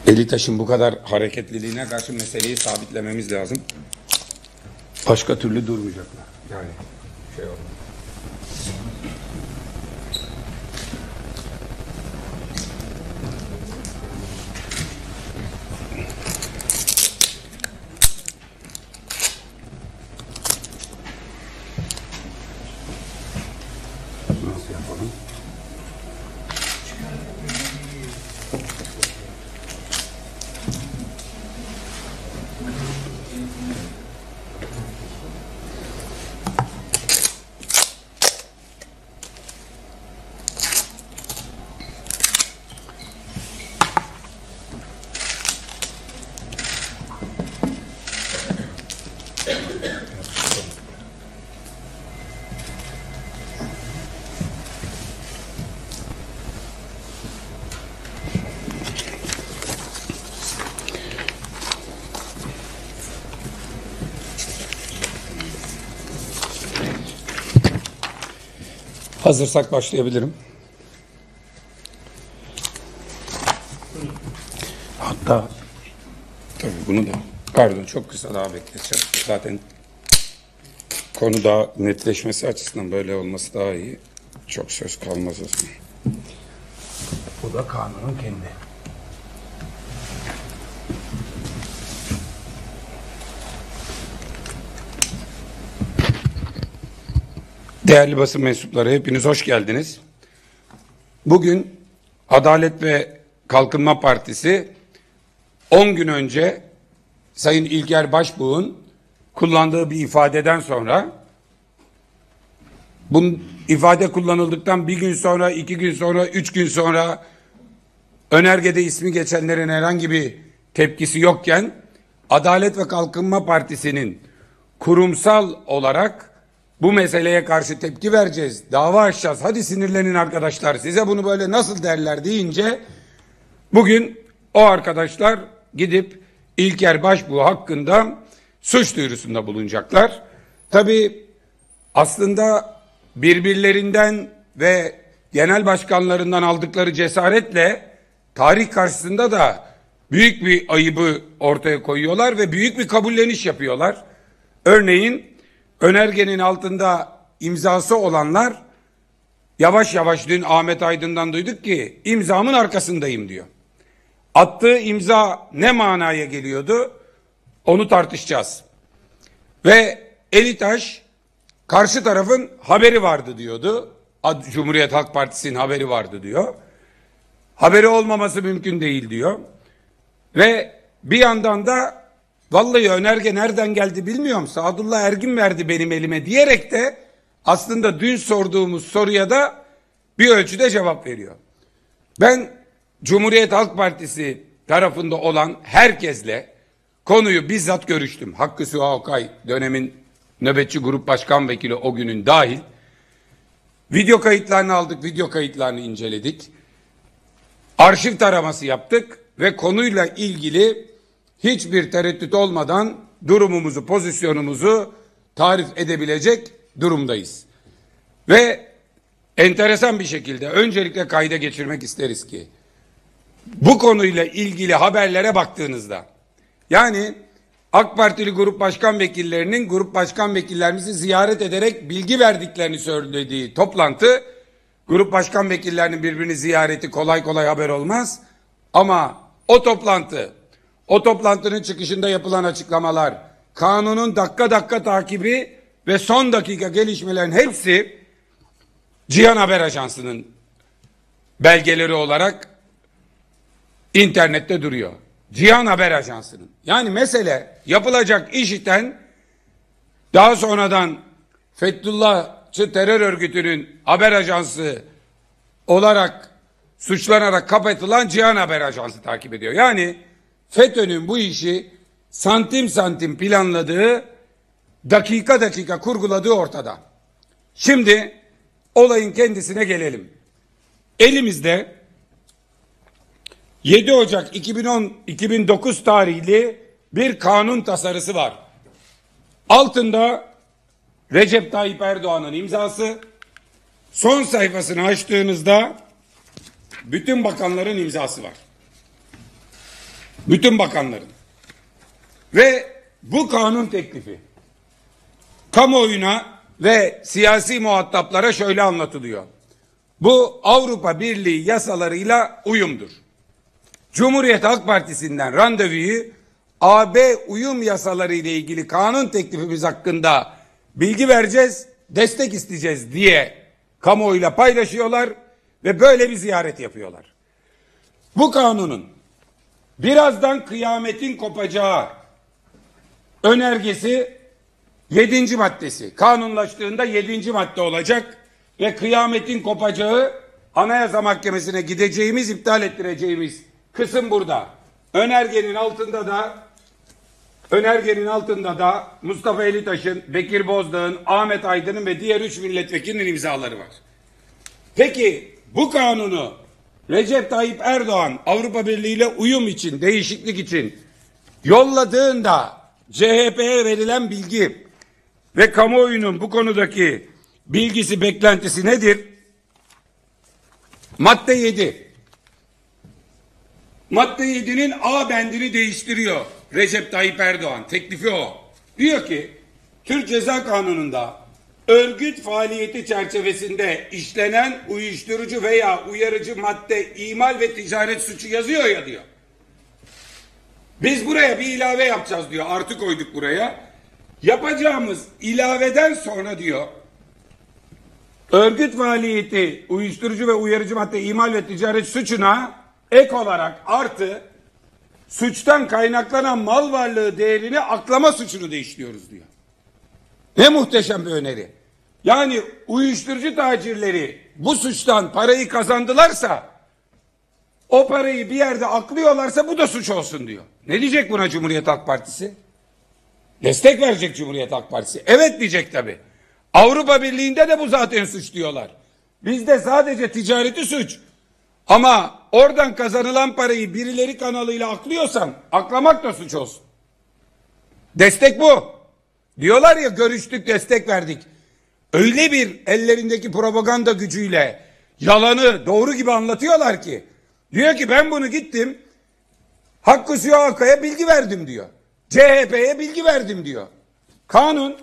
Elitaş'ın bu kadar hareketliliğine karşı meseleyi sabitlememiz lazım. Başka türlü durmayacaklar. Yani şey oldu. Nasıl yapalım? Hazırsak başlayabilirim. Hatta tabii bunu da pardon çok kısa daha bekleteceğim. Zaten konu daha netleşmesi açısından böyle olması daha iyi. Çok söz kalmaz o zaman. Bu da kanunun kendi. Değerli basın mensupları, hepiniz hoş geldiniz. Bugün Adalet ve Kalkınma Partisi 10 gün önce Sayın İlker Başbuğ'un kullandığı bir ifadeden sonra, bu ifade kullanıldıktan bir gün sonra, 2 gün sonra, 3 gün sonra önergede ismi geçenlerin herhangi bir tepkisi yokken Adalet ve Kalkınma Partisi'nin kurumsal olarak bu meseleye karşı tepki vereceğiz, dava açacağız, hadi sinirlenin arkadaşlar, size bunu böyle nasıl derler deyince bugün o arkadaşlar gidip İlker Başbuğ hakkında suç duyurusunda bulunacaklar. Tabii aslında birbirlerinden ve genel başkanlarından aldıkları cesaretle tarih karşısında da büyük bir ayıbı ortaya koyuyorlar ve büyük bir kabulleniş yapıyorlar. Örneğin önergenin altında imzası olanlar yavaş yavaş dün Ahmet Aydın'dan duyduk ki imzamın arkasındayım diyor. Attığı imza ne manaya geliyordu? Onu tartışacağız. Ve Elitaş karşı tarafın haberi vardı diyordu. Cumhuriyet Halk Partisi'nin haberi vardı diyor. Haberi olmaması mümkün değil diyor. Ve bir yandan da vallahi önerge nereden geldi bilmiyorum, Sadullah Ergin verdi benim elime diyerek de aslında dün sorduğumuz soruya da bir ölçüde cevap veriyor. Ben Cumhuriyet Halk Partisi tarafında olan herkesle konuyu bizzat görüştüm. Hakkı Suha Okay dönemin nöbetçi grup başkan vekili o günün dahil. Video kayıtlarını aldık, video kayıtlarını inceledik. Arşiv taraması yaptık ve konuyla ilgili hiçbir tereddüt olmadan durumumuzu, pozisyonumuzu tarif edebilecek durumdayız. Ve enteresan bir şekilde öncelikle kayda geçirmek isteriz ki bu konuyla ilgili haberlere baktığınızda, yani AK Partili grup başkan vekillerinin grup başkan vekillerimizi ziyaret ederek bilgi verdiklerini söylediği toplantı, grup başkan vekillerinin birbirini ziyareti kolay kolay haber olmaz ama o toplantının çıkışında yapılan açıklamalar, kanunun dakika dakika takibi ve son dakika gelişmelerin hepsi Cihan Haber Ajansı'nın belgeleri olarak internette duruyor. Cihan Haber Ajansı'nın. Yani mesele yapılacak işten daha sonradan Fethullahçı terör örgütünün haber ajansı olarak suçlanarak kapatılan Cihan Haber Ajansı takip ediyor. Yani FETÖ'nün bu işi santim santim planladığı, dakika dakika kurguladığı ortada. Şimdi olayın kendisine gelelim. Elimizde 7 Ocak 2009 tarihli bir kanun tasarısı var. Altında Recep Tayyip Erdoğan'ın imzası. Son sayfasını açtığınızda bütün bakanların imzası var. Bütün bakanların. Ve bu kanun teklifi kamuoyuna ve siyasi muhataplara şöyle anlatılıyor. Bu Avrupa Birliği yasalarıyla uyumdur. Cumhuriyet Halk Partisi'nden randevuyu AB uyum yasaları ile ilgili kanun teklifimiz hakkında bilgi vereceğiz, destek isteyeceğiz diye kamuoyuyla paylaşıyorlar ve böyle bir ziyaret yapıyorlar. Bu kanunun birazdan kıyametin kopacağı önergesi 7. maddesi. Kanunlaştığında 7. madde olacak ve kıyametin kopacağı Anayasa Mahkemesi'ne gideceğimiz, iptal ettireceğimiz kısım burada. Önergenin altında da Mustafa Elitaş'ın, Bekir Bozdağ'ın, Ahmet Aydın'ın ve diğer 3 milletvekilinin imzaları var. Peki bu kanunu Recep Tayyip Erdoğan Avrupa Birliği ile uyum için, değişiklik için yolladığında CHP'ye verilen bilgi ve kamuoyunun bu konudaki bilgisi, beklentisi nedir? Madde 7. Madde 7'nin A bendini değiştiriyor Recep Tayyip Erdoğan. Teklifi o. Diyor ki Türk Ceza Kanunu'nda örgüt faaliyeti çerçevesinde işlenen uyuşturucu veya uyarıcı madde imal ve ticaret suçu yazıyor ya diyor. Biz buraya bir ilave yapacağız diyor. Artı koyduk buraya. Yapacağımız ilaveden sonra diyor örgüt faaliyeti uyuşturucu ve uyarıcı madde imal ve ticaret suçuna ek olarak artı suçtan kaynaklanan mal varlığı değerini aklama suçunu da işliyoruz diyor. Ne muhteşem bir öneri. Yani uyuşturucu tacirleri bu suçtan parayı kazandılarsa, o parayı bir yerde aklıyorlarsa bu da suç olsun diyor. Ne diyecek buna Cumhuriyet Halk Partisi? Destek verecek Cumhuriyet Halk Partisi. Evet diyecek tabii. Avrupa Birliği'nde de bu zaten suç diyorlar. Bizde sadece ticareti suç. Ama oradan kazanılan parayı birileri kanalıyla aklıyorsan aklamak da suç olsun. Destek bu. Diyorlar ya görüştük, destek verdik. Öyle bir ellerindeki propaganda gücüyle yalanı doğru gibi anlatıyorlar ki. Diyor ki ben bunu gittim Hakkı Sühaka'ya bilgi verdim diyor. CHP'ye bilgi verdim diyor. Kanun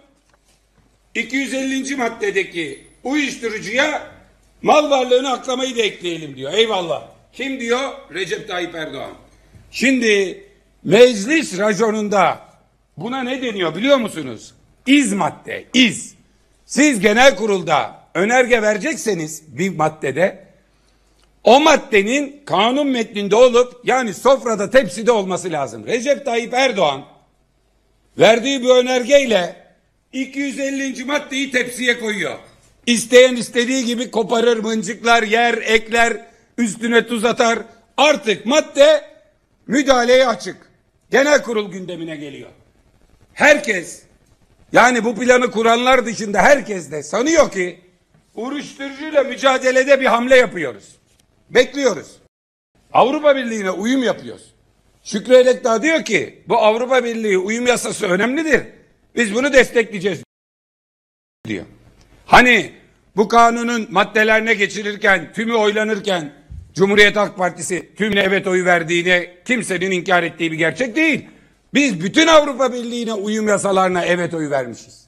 250. maddedeki uyuşturucuya mal varlığını aklamayı da ekleyelim diyor. Eyvallah. Kim diyor? Recep Tayyip Erdoğan. Şimdi meclis raconunda buna ne deniyor biliyor musunuz? İz madde, iz. Siz genel kurulda önerge verecekseniz bir maddede o maddenin kanun metninde olup yani sofrada tepside olması lazım. Recep Tayyip Erdoğan verdiği bu önergeyle 250. maddeyi tepsiye koyuyor. İsteyen istediği gibi koparır, mıncıklar, yer, ekler, üstüne tuz atar. Artık madde müdahaleye açık. Genel kurul gündemine geliyor. Herkes, yani bu planı kuranlar dışında herkes de sanıyor ki uyuşturucuyla mücadelede bir hamle yapıyoruz. Bekliyoruz. Avrupa Birliği'ne uyum yapıyoruz. Şükrü Elekdağ diyor ki bu Avrupa Birliği uyum yasası önemlidir. Biz bunu destekleyeceğiz diyor. Hani bu kanunun maddelerine geçirirken, tümü oylanırken Cumhuriyet Halk Partisi tümüne evet oyu verdiğini kimsenin inkar ettiği bir gerçek değil. Biz bütün Avrupa Birliği'ne uyum yasalarına evet oyu vermişiz.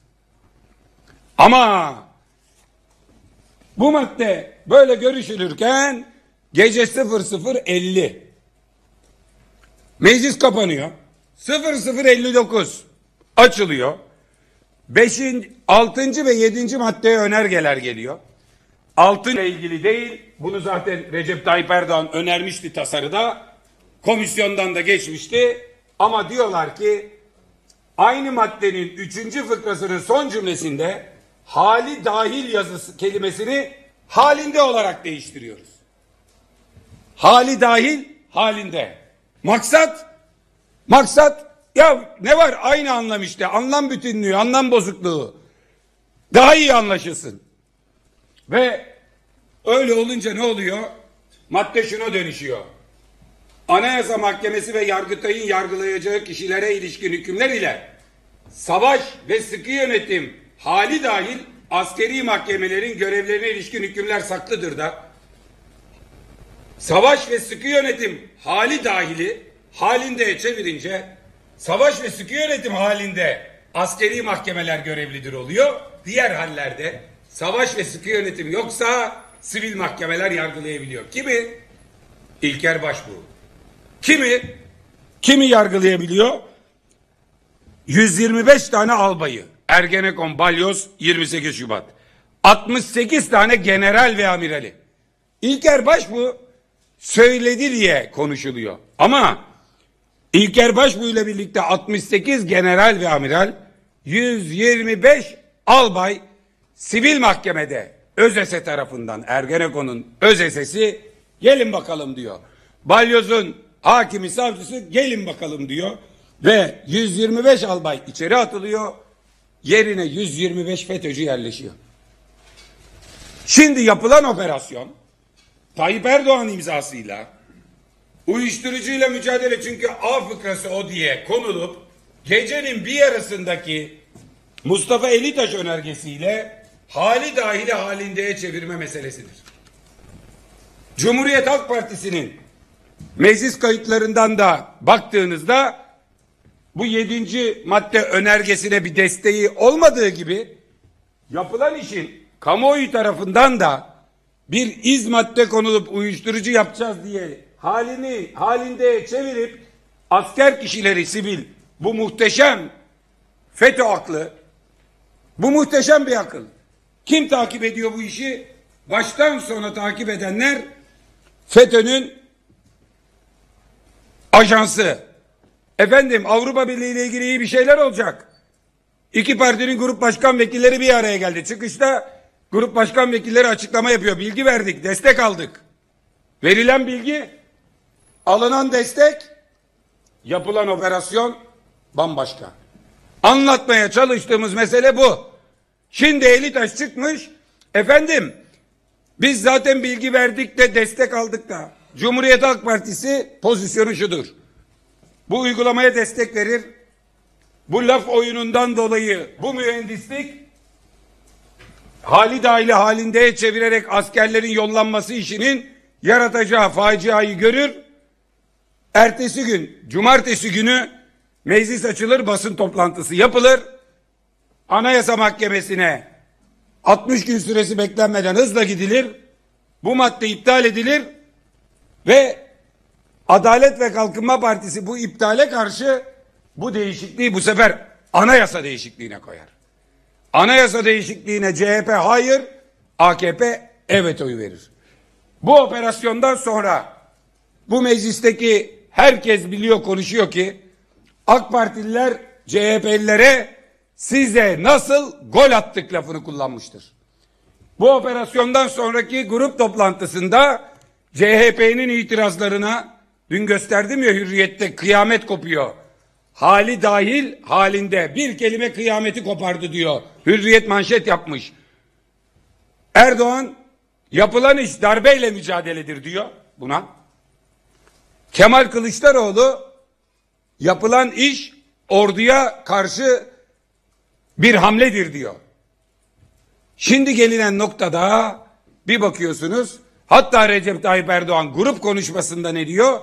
Ama bu madde böyle görüşülürken gece 00.50 meclis kapanıyor. 00.59 açılıyor. 5. 6. ve 7. maddeye önergeler geliyor. 6 ile ilgili değil. Bunu zaten Recep Tayyip Erdoğan önermişti tasarıda. Komisyondan da geçmişti. Ama diyorlar ki aynı maddenin 3. fıkrasının son cümlesinde hali dahil yazısı kelimesini halinde olarak değiştiriyoruz. Hali dahil halinde. Maksat ya ne var aynı anlam işte. Anlam bütünlüğü, anlam bozukluğu. Daha iyi anlaşılsın. Ve öyle olunca ne oluyor? Madde şuna dönüşüyor. Anayasa Mahkemesi ve Yargıtay'ın yargılayacağı kişilere ilişkin hükümler ile savaş ve sıkı yönetim hali dahil askeri mahkemelerin görevlerine ilişkin hükümler saklıdır da savaş ve sıkı yönetim hali dahili halinde çevirince savaş ve sıkı yönetim halinde askeri mahkemeler görevlidir oluyor. Diğer hallerde savaş ve sıkı yönetim yoksa sivil mahkemeler yargılayabiliyor. Kimi? İlker Başbuğ. Kimi yargılayabiliyor? 125 tane albayı. Ergenekon, Balyoz, 28 Şubat. 68 tane general ve amirali. İlker Başbuğ söyledi diye konuşuluyor. Ama İlker Başbuğ ile birlikte 68 general ve amiral, 125 albay sivil mahkemede ÖZESE tarafından, Ergenekon'un ÖZESE'si gelin bakalım diyor. Balyoz'un hakimi savcısı gelin bakalım diyor. Ve 125 albay içeri atılıyor. Yerine 125 FETÖ'cü yerleşiyor. Şimdi yapılan operasyon Tayyip Erdoğan imzasıyla uyuşturucuyla mücadele, çünkü A fıkrası o diye konulup gecenin bir yarısındaki Mustafa Elitaş önergesiyle hali dahili halindeye çevirme meselesidir. Cumhuriyet Halk Partisi'nin meclis kayıtlarından da baktığınızda bu 7. madde önergesine bir desteği olmadığı gibi yapılan işin kamuoyu tarafından da bir iz madde konulup uyuşturucu yapacağız diye halinde çevirip asker kişileri sivil, bu muhteşem FETÖ aklı, bu muhteşem bir akıl. Kim takip ediyor bu işi? Baştan sona takip edenler FETÖ'nün ajansı. Efendim Avrupa Birliği ile ilgili iyi bir şeyler olacak. İki partinin grup başkan vekilleri bir araya geldi. Çıkışta grup başkan vekilleri açıklama yapıyor. Bilgi verdik, destek aldık. Verilen bilgi, alınan destek, yapılan operasyon bambaşka. Anlatmaya çalıştığımız mesele bu. Şimdi Elitaş çıkmış, efendim biz zaten bilgi verdik de destek aldık da. Cumhuriyet Halk Partisi pozisyonu şudur: bu uygulamaya destek verir. Bu laf oyunundan dolayı bu mühendislik hali dahili halinde çevirerek askerlerin yollanması işinin yaratacağı faciayı görür. Ertesi gün, cumartesi günü meclis açılır, basın toplantısı yapılır. Anayasa Mahkemesi'ne 60 gün süresi beklenmeden hızla gidilir. Bu madde iptal edilir ve Adalet ve Kalkınma Partisi bu iptale karşı bu değişikliği bu sefer anayasa değişikliğine koyar. Anayasa değişikliğine CHP hayır, AKP evet oyu verir. Bu operasyondan sonra bu meclisteki herkes biliyor, konuşuyor ki AK Partililer CHP'lilere size nasıl gol attık lafını kullanmıştır. Bu operasyondan sonraki grup toplantısında CHP'nin itirazlarına, dün gösterdim ya Hürriyet'te, kıyamet kopuyor. Hali dahil halinde bir kelime kıyameti kopardı diyor. Hürriyet manşet yapmış. Erdoğan yapılan iş darbeyle mücadeledir diyor buna. Kemal Kılıçdaroğlu yapılan iş orduya karşı bir hamledir diyor. Şimdi gelinen noktada bir bakıyorsunuz, hatta Recep Tayyip Erdoğan grup konuşmasında ne diyor?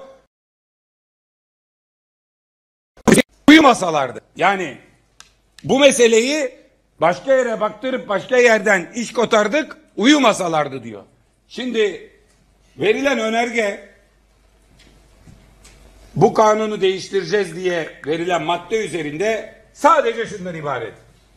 Uyumasalardı. Yani bu meseleyi başka yere baktırıp başka yerden iş kotardık, uyumasalardı diyor. Şimdi verilen önerge, bu kanunu değiştireceğiz diye verilen madde üzerinde sadece şundan ibaret: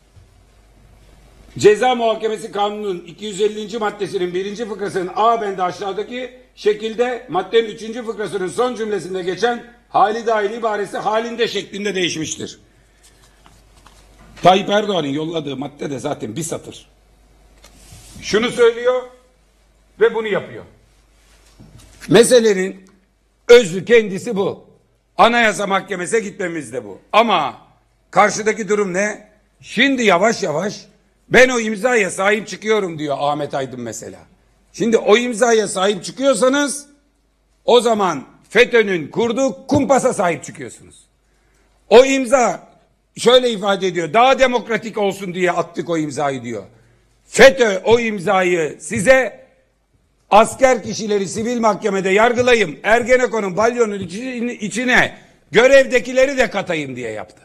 Ceza Muhakemesi Kanunu'nun 250. maddesinin 1. fıkrasının A bendi aşağıdaki şekilde maddenin 3. fıkrasının son cümlesinde geçen hali dahil ibaresi halinde şeklinde değişmiştir. Tayyip Erdoğan'ın yolladığı madde de zaten bir satır. Şunu söylüyor ve bunu yapıyor. Meselenin özü kendisi bu. Anayasa Mahkemesi'ne gitmemiz de bu. Ama karşıdaki durum ne? Şimdi yavaş yavaş ben o imzaya sahip çıkıyorum diyor Ahmet Aydın mesela. Şimdi o imzaya sahip çıkıyorsanız o zaman FETÖ'nün kurduğu kumpasa sahip çıkıyorsunuz. O imza şöyle ifade ediyor: daha demokratik olsun diye attık o imzayı diyor. FETÖ o imzayı size asker kişileri sivil mahkemede yargılayayım, Ergenekon'un balyonun içine görevdekileri de katayım diye yaptı.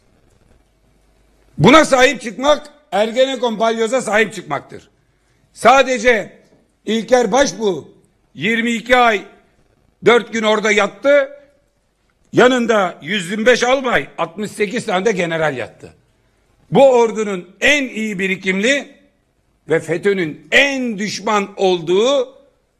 Buna sahip çıkmak, Ergenekon balyoza sahip çıkmaktır. Sadece İlker Başbuğ 22 ay 4 gün orada yattı. Yanında 125 albay, 68 tane de general yattı. Bu ordunun en iyi birikimli ve FETÖ'nün en düşman olduğu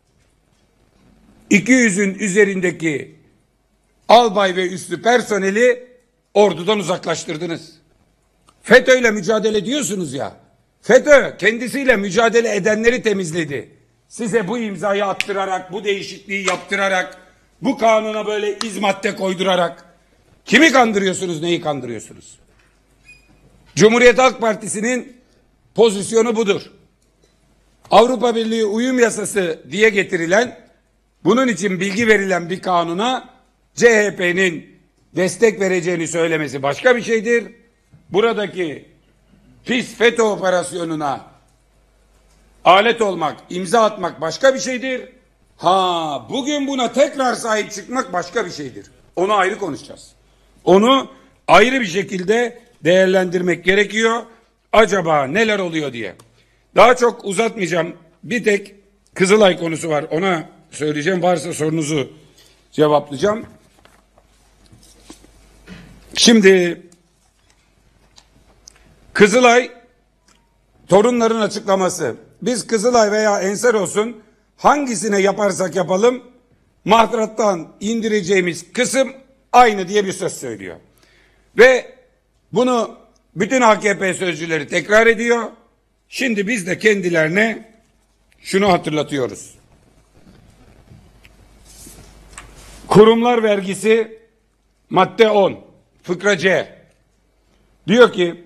200'ün üzerindeki albay ve üstü personeli ordudan uzaklaştırdınız. FETÖ'yle mücadele ediyorsunuz ya. FETÖ kendisiyle mücadele edenleri temizledi. Size bu imzayı attırarak, bu değişikliği yaptırarak, bu kanuna böyle madde koydurarak kimi kandırıyorsunuz, neyi kandırıyorsunuz? Cumhuriyet Halk Partisi'nin pozisyonu budur. Avrupa Birliği uyum yasası diye getirilen, bunun için bilgi verilen bir kanuna CHP'nin destek vereceğini söylemesi başka bir şeydir. Buradaki pis FETÖ operasyonuna alet olmak, imza atmak başka bir şeydir. Bugün buna tekrar sahip çıkmak başka bir şeydir. Onu ayrı konuşacağız. Onu ayrı bir şekilde değerlendirmek gerekiyor. Acaba neler oluyor diye. Daha çok uzatmayacağım. Bir tek Kızılay konusu var. Ona söyleyeceğim. Varsa sorunuzu cevaplayacağım. Şimdi Kızılay torunların açıklaması. Biz Kızılay veya Ensar olsun hangisine yaparsak yapalım mahdrattan indireceğimiz kısım aynı diye bir söz söylüyor. Ve bunu bütün AKP sözcüleri tekrar ediyor. Şimdi biz de kendilerine şunu hatırlatıyoruz. Kurumlar vergisi madde 10 fıkra C diyor ki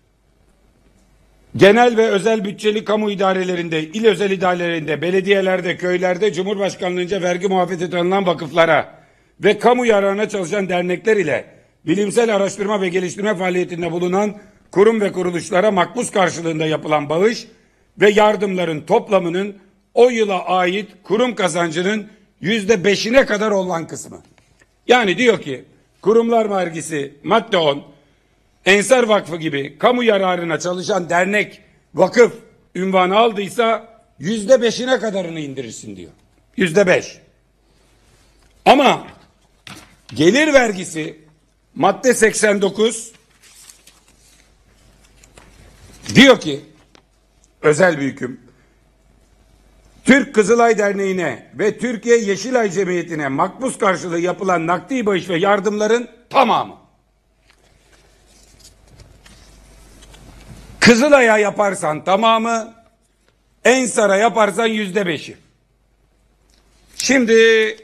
genel ve özel bütçeli kamu idarelerinde, il özel idarelerinde, belediyelerde, köylerde Cumhurbaşkanlığınca vergi muafiyeti tanınan vakıflara ve kamu yararına çalışan dernekler ile bilimsel araştırma ve geliştirme faaliyetinde bulunan kurum ve kuruluşlara makbuz karşılığında yapılan bağış ve yardımların toplamının o yıla ait kurum kazancının %5'ine kadar olan kısmı. Yani diyor ki kurumlar vergisi madde 10, Ensar Vakfı gibi kamu yararına çalışan dernek, vakıf ünvanı aldıysa %5'ine kadarını indirirsin diyor. %5. Ama gelir vergisi madde 89 diyor ki özel bir hüküm Türk Kızılay Derneği'ne ve Türkiye Yeşilay Cemiyeti'ne makbuz karşılığı yapılan nakdi bağış ve yardımların tamamı. Kızılay'a yaparsan tamamı, Ensar'a yaparsan %5'i. Şimdi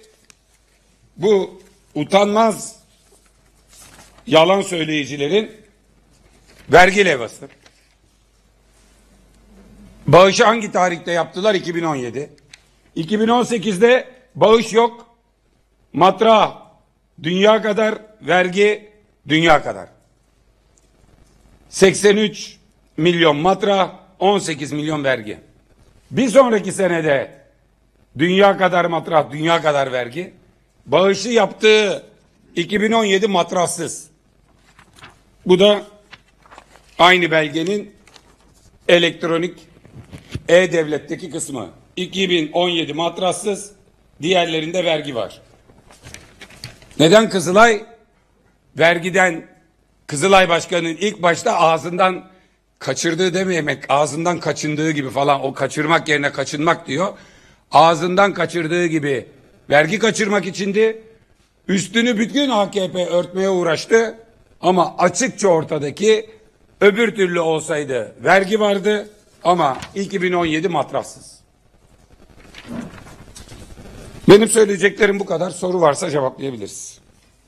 bu utanmaz yalan söyleyicilerin vergi levhası. Bağışı hangi tarihte yaptılar? 2017. 2018'de bağış yok. Matrah dünya kadar, vergi dünya kadar. 83 milyon matrah, 18 milyon vergi. Bir sonraki senede dünya kadar matrah, dünya kadar vergi. Bağışı yaptığı 2017 matrahsız. Bu da aynı belgenin elektronik e-devletteki kısmı. 2017 matrahsız, diğerlerinde vergi var. Neden Kızılay? Vergiden Kızılay Başkanı'nın ilk başta ağzından kaçırdığı demeyemek, ağzından kaçındığı gibi falan, o kaçırmak yerine kaçınmak diyor. Ağzından kaçırdığı gibi vergi kaçırmak içindi. Üstünü bütün AKP örtmeye uğraştı. Ama açıkça ortadaki öbür türlü olsaydı vergi vardı ama 2017 matrahsız. Benim söyleyeceklerim bu kadar. Soru varsa cevaplayabiliriz.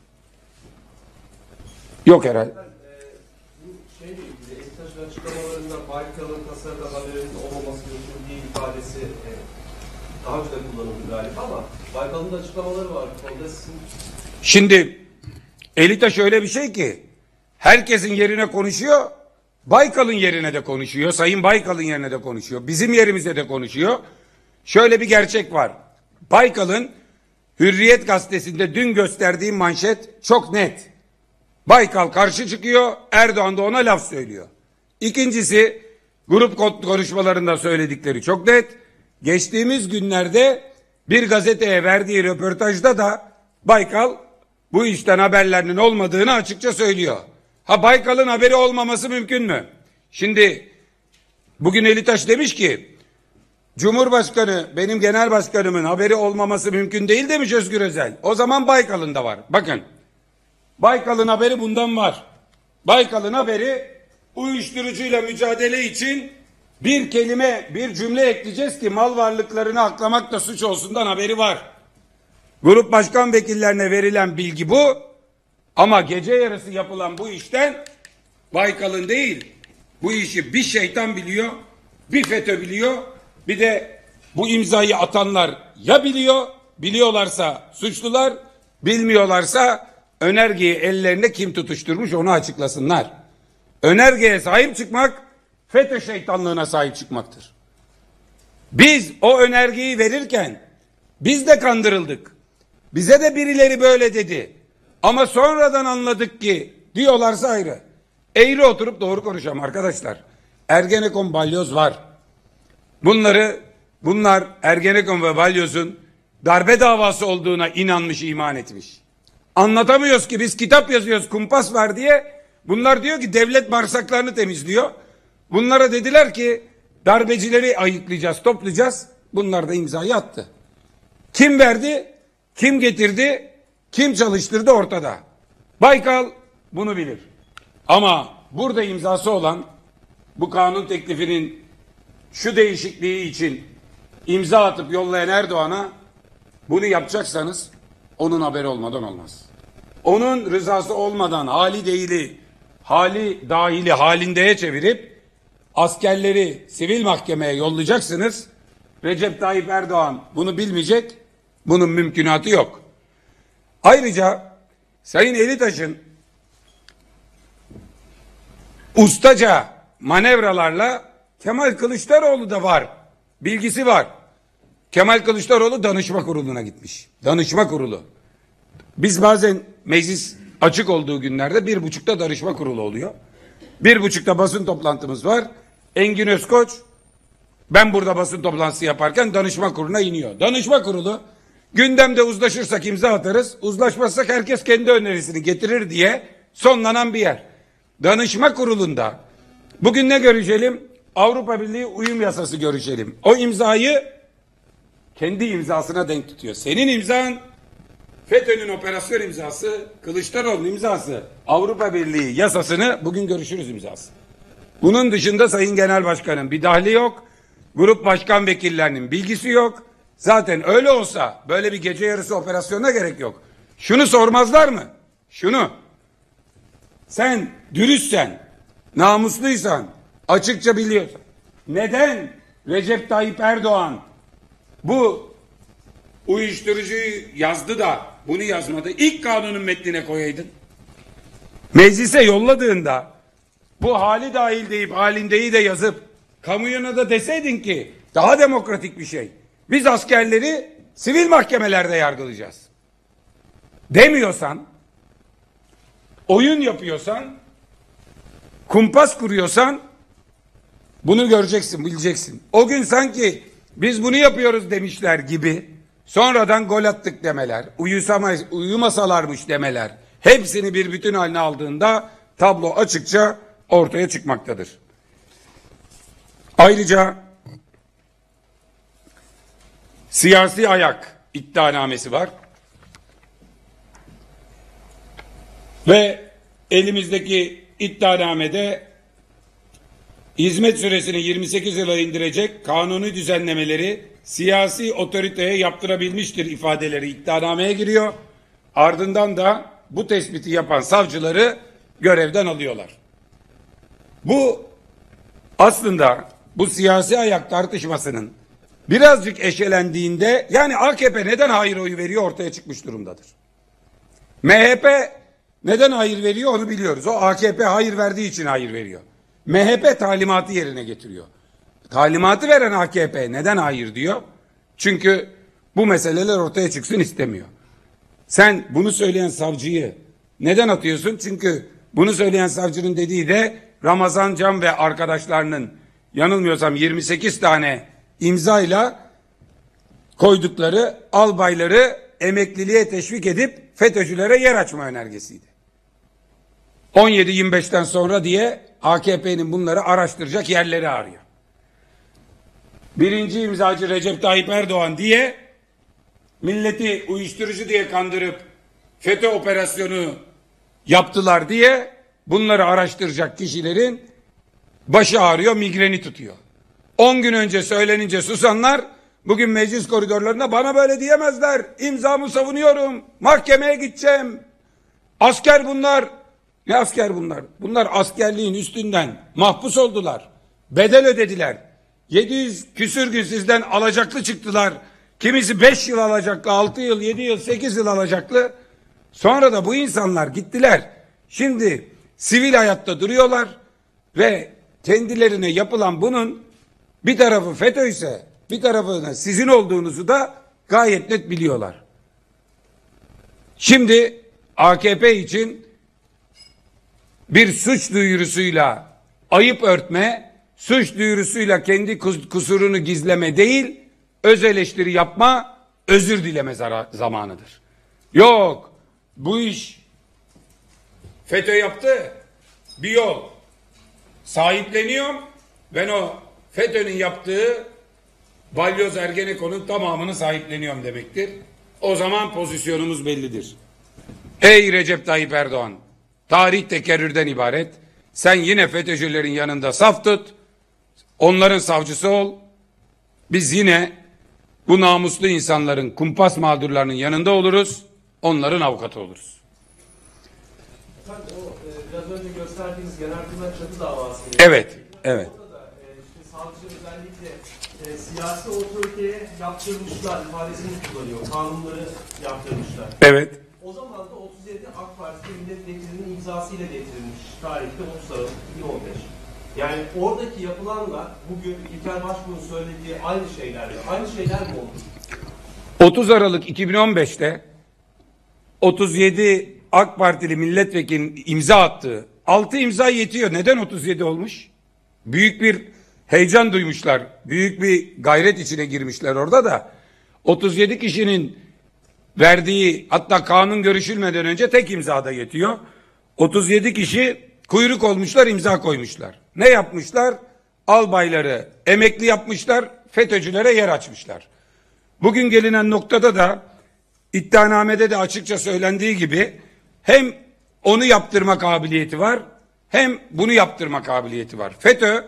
Yok herhalde. Bu şeyle ilgili Ektaş'ın açıklamalarında Baykal'ın tasarıda haberinin olmaması mümkün değil ifadesi daha önce de kullanıldı galiba ama Baykal'ın da açıklamaları var. Şimdi Elitaş öyle bir şey ki herkesin yerine konuşuyor, Baykal'ın yerine de konuşuyor, Sayın Baykal'ın yerine de konuşuyor, bizim yerimize de konuşuyor. Şöyle bir gerçek var. Baykal'ın Hürriyet gazetesinde dün gösterdiği manşet çok net. Baykal karşı çıkıyor, Erdoğan da ona laf söylüyor. İkincisi, grup konuşmalarında söyledikleri çok net. Geçtiğimiz günlerde bir gazeteye verdiği röportajda da Baykal bu işten haberlerinin olmadığını açıkça söylüyor. Ha, Baykal'ın haberi olmaması mümkün mü? Şimdi bugün Elitaş demiş ki Cumhurbaşkanı benim genel başkanımın haberi olmaması mümkün değil demiş Özgür Özel. O zaman Baykal'ın da var. Bakın, Baykal'ın haberi bundan var. Baykal'ın haberi uyuşturucuyla mücadele için bir kelime, bir cümle ekleyeceğiz ki mal varlıklarını aklamak da suç olsundan haberi var. Grup başkan vekillerine verilen bilgi bu. Ama gece yarısı yapılan bu işten Baykal'ın değil, bu işi bir şeytan biliyor, bir FETÖ biliyor, bir de bu imzayı atanlar ya biliyor, biliyorlarsa suçlular, bilmiyorlarsa önergeyi ellerine kim tutuşturmuş onu açıklasınlar. Önergeye sahip çıkmak FETÖ şeytanlığına sahip çıkmaktır. Biz o önergeyi verirken biz de kandırıldık. Bize de birileri böyle dedi. Ama sonradan anladık ki diyorlarsa ayrı. Eğri oturup doğru konuşalım arkadaşlar. Ergenekon, balyoz var. Bunlar Ergenekon ve balyozun darbe davası olduğuna inanmış, iman etmiş. Anlatamıyoruz ki biz kitap yazıyoruz, kumpas var diye. Bunlar diyor ki devlet bağırsaklarını temizliyor. Bunlara dediler ki darbecileri ayıklayacağız, toplayacağız. Bunlar da imzayı attı. Kim verdi? Kim getirdi? Kim çalıştırdı ortada. Baykal bunu bilir. Ama burada imzası olan bu kanun teklifinin şu değişikliği için imza atıp yollayan Erdoğan'a bunu yapacaksanız onun haberi olmadan olmaz. Onun rızası olmadan hali dahili halindeye çevirip askerleri sivil mahkemeye yollayacaksınız. Recep Tayyip Erdoğan bunu bilmeyecek. Bunun mümkünatı yok. Ayrıca Sayın Elitaş'ın ustaca manevralarla Kemal Kılıçdaroğlu da var. Bilgisi var. Kemal Kılıçdaroğlu danışma kuruluna gitmiş. Danışma kurulu. Biz bazen meclis açık olduğu günlerde 1.30'da danışma kurulu oluyor. 1.30'da basın toplantımız var. Engin Özkoç ben burada basın toplantısı yaparken danışma kuruluna iniyor. Danışma kurulu gündemde uzlaşırsak imza atarız, uzlaşmazsak herkes kendi önerisini getirir diye sonlanan bir yer. Danışma kurulunda bugün ne görüşelim? Avrupa Birliği uyum yasası görüşelim. O imzayı kendi imzasına denk tutuyor. Senin imzan FETÖ'nün operasyon imzası, Kılıçdaroğlu'nun imzası, Avrupa Birliği yasasını bugün görüşürüz imzası. Bunun dışında Sayın Genel Başkan'ın bir dahli yok. Grup başkan vekillerinin bilgisi yok. Zaten öyle olsa böyle bir gece yarısı operasyona gerek yok. Şunu sormazlar mı? Şunu. Sen dürüstsen, namusluysan, açıkça biliyorsan. Neden Recep Tayyip Erdoğan bu uyuşturucuyu yazdı da bunu yazmadı? İlk kanunun metnine koyaydın. Meclise yolladığında bu hali dahil deyip halindeyi de yazıp kamuoyuna da deseydin ki daha demokratik bir şey. Biz askerleri sivil mahkemelerde yargılayacağız. Demiyorsan, oyun yapıyorsan, kumpas kuruyorsan bunu göreceksin, bileceksin. O gün sanki biz bunu yapıyoruz demişler gibi sonradan gol attık demeler, uyumasalarmış demeler, hepsini bir bütün haline aldığında tablo açıkça ortaya çıkmaktadır. Ayrıca siyasi ayak iddianamesi var. Ve elimizdeki iddianamede hizmet süresini 28 yıla indirecek kanuni düzenlemeleri siyasi otoriteye yaptırabilmiştir ifadeleri iddianameye giriyor. Ardından da bu tespiti yapan savcıları görevden alıyorlar. Bu aslında bu siyasi ayak tartışmasının birazcık eşelendiğinde yani AKP neden hayır oyu veriyor ortaya çıkmış durumdadır. MHP neden hayır veriyor onu biliyoruz. O AKP hayır verdiği için hayır veriyor. MHP talimatı yerine getiriyor. Talimatı veren AKP neden hayır diyor? Çünkü bu meseleler ortaya çıksın istemiyor. Sen bunu söyleyen savcıyı neden atıyorsun? Çünkü bunu söyleyen savcının dediği de Ramazan Can ve arkadaşlarının yanılmıyorsam 28 tane imzayla koydukları albayları emekliliğe teşvik edip FETÖ'cülere yer açma önergesiydi. 17-25'ten sonra diye AKP'nin bunları araştıracak yerleri arıyor. Birinci imzacı Recep Tayyip Erdoğan diye milleti uyuşturucu diye kandırıp FETÖ operasyonu yaptılar diye bunları araştıracak kişilerin başı ağrıyor, migreni tutuyor. 10 gün önce söylenince susanlar bugün meclis koridorlarında bana böyle diyemezler. İmzamı savunuyorum. Mahkemeye gideceğim. Asker bunlar. Ne asker bunlar? Bunlar askerliğin üstünden mahpus oldular. Bedel ödediler. 700 küsür gün sizden alacaklı çıktılar. Kimisi 5 yıl alacaklı, 6 yıl, 7 yıl, 8 yıl alacaklı. Sonra da bu insanlar gittiler. Şimdi sivil hayatta duruyorlar ve kendilerine yapılan bunun bir tarafı FETÖ ise bir tarafı sizin olduğunuzu da gayet net biliyorlar. Şimdi AKP için bir suç duyurusuyla ayıp örtme, suç duyurusuyla kendi kusurunu gizleme değil, öz eleştiri yapma, özür dileme zamanıdır. Yok, bu iş FETÖ yaptı, bir yol. Sahipleniyorum, ben o FETÖ'nün yaptığı Balyoz Ergenekon'un tamamını sahipleniyorum demektir. O zaman pozisyonumuz bellidir. Ey Recep Tayyip Erdoğan, tarih tekerrürden ibaret. Sen yine FETÖ'cülerin yanında saf tut, onların savcısı ol. Biz yine bu namuslu insanların, kumpas mağdurlarının yanında oluruz, onların avukatı oluruz. Efendim, biraz önce gösterdiğiniz Genelkurmay çatı davası. Evet, evet. Orada da işte savcı özellikle siyasi otoriteye yaptırmışlar ifadesini kullanıyor. Kanunları yaptırmışlar. Evet. O zaman da 37 AK Parti milletvekilinin imzasıyla getirilmiş tarihte 30 Aralık 2015. Yani oradaki yapılanla bugün İlker Başbuğ'un söylediği aynı şeyler mi? Aynı şeyler mi oldu? 30 Aralık 2015'te 37 AK Partili milletvekilinin imza attığı 6 imza yetiyor. Neden 37 olmuş? Büyük bir heyecan duymuşlar. Büyük bir gayret içine girmişler orada da. 37 kişinin verdiği, hatta kanun görüşülmeden önce tek imzada yetiyor. 37 kişi kuyruk olmuşlar, imza koymuşlar. Ne yapmışlar? Albayları emekli yapmışlar, FETÖ'cülere yer açmışlar. Bugün gelinen noktada da iddianamede de açıkça söylendiği gibi hem onu yaptırma kabiliyeti var, hem bunu yaptırma kabiliyeti var. FETÖ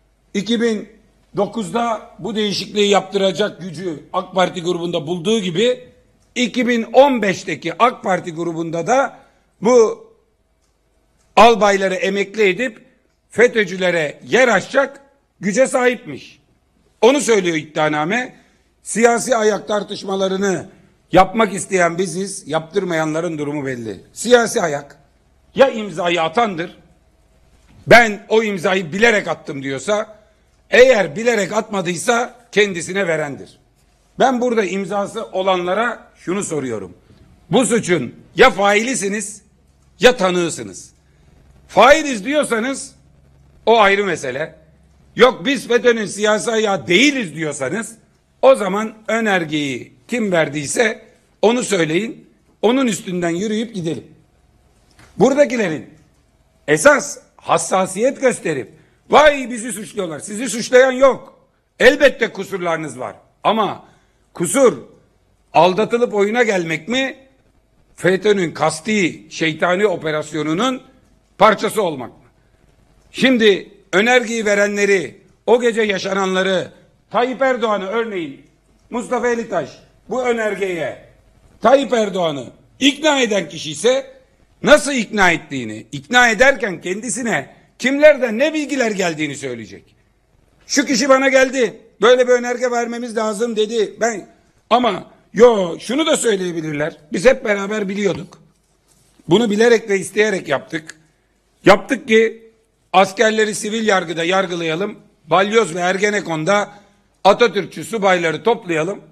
2009'da bu değişikliği yaptıracak gücü AK Parti grubunda bulduğu gibi 2015'teki AK Parti grubunda da bu albayları emekli edip FETÖ'cülere yer açacak güce sahipmiş. Onu söylüyor iddianame. Siyasi ayak tartışmalarını yapmak isteyen biziz, yaptırmayanların durumu belli. Siyasi ayak ya imzayı atandır, ben o imzayı bilerek attım diyorsa, eğer bilerek atmadıysa kendisine verendir. Ben burada imzası olanlara şunu soruyorum. Bu suçun ya failisiniz ya tanığısınız. Failiz diyorsanız o ayrı mesele. Yok biz FETÖ'nün siyasi ayağı değiliz diyorsanız o zaman önergeyi kim verdiyse onu söyleyin. Onun üstünden yürüyüp gidelim. Buradakilerin esas hassasiyet gösterip vay bizi suçluyorlar. Sizi suçlayan yok. Elbette kusurlarınız var. Ama kusur aldatılıp oyuna gelmek mi? FETÖ'nün kasti şeytani operasyonunun parçası olmak mı? Şimdi önergeyi verenleri, o gece yaşananları, Tayyip Erdoğan'ı örneğin Mustafa Elitaş bu önergeye Tayyip Erdoğan'ı ikna eden kişi ise nasıl ikna ettiğini, ikna ederken kendisine kimlerden ne bilgiler geldiğini söyleyecek. Şu kişi bana geldi, böyle bir önerge vermemiz lazım dedi. Ama şunu da söyleyebilirler. Biz hep beraber biliyorduk. Bunu bilerek ve isteyerek yaptık. Yaptık ki askerleri sivil yargıda yargılayalım. Balyoz ve Ergenekon'da Atatürkçü subayları toplayalım.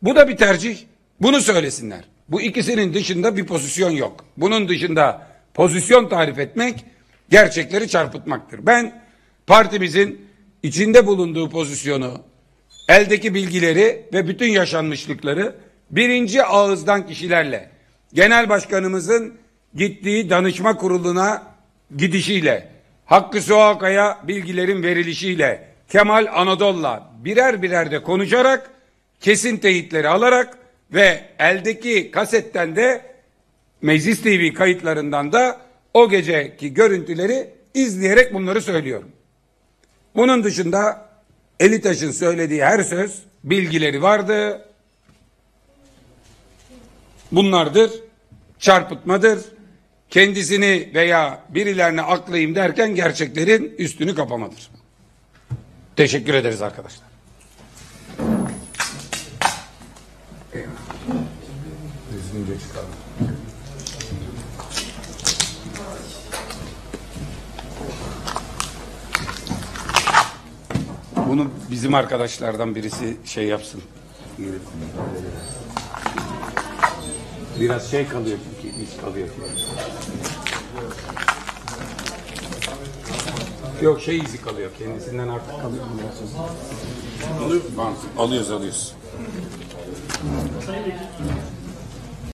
Bu da bir tercih. Bunu söylesinler. Bu ikisinin dışında bir pozisyon yok. Bunun dışında pozisyon tarif etmek gerçekleri çarpıtmaktır. Ben partimizin içinde bulunduğu pozisyonu, eldeki bilgileri ve bütün yaşanmışlıkları birinci ağızdan kişilerle, genel başkanımızın gittiği danışma kuruluna gidişiyle, Hakkı Soğakaya bilgilerin verilişiyle, Kemal Anadolu'la birer birer de konuşarak, kesin teyitleri alarak ve eldeki kasetten de Meclis TV kayıtlarından da o geceki görüntüleri izleyerek bunları söylüyorum. Bunun dışında Elitaş'ın söylediği her söz bilgileri vardı. Bunlardır. Çarpıtmadır. Kendisini veya birilerini aklayayım derken gerçeklerin üstünü kapamadır. Teşekkür ederiz arkadaşlar. Düzgünce çıkalım. Bunu bizim arkadaşlardan birisi şey yapsın. Biraz şey kalıyor çünkü iş kalıyor. Yok şey izi kalıyor. Kendisinden artık kalıyor. Alıyoruz. Alıyoruz.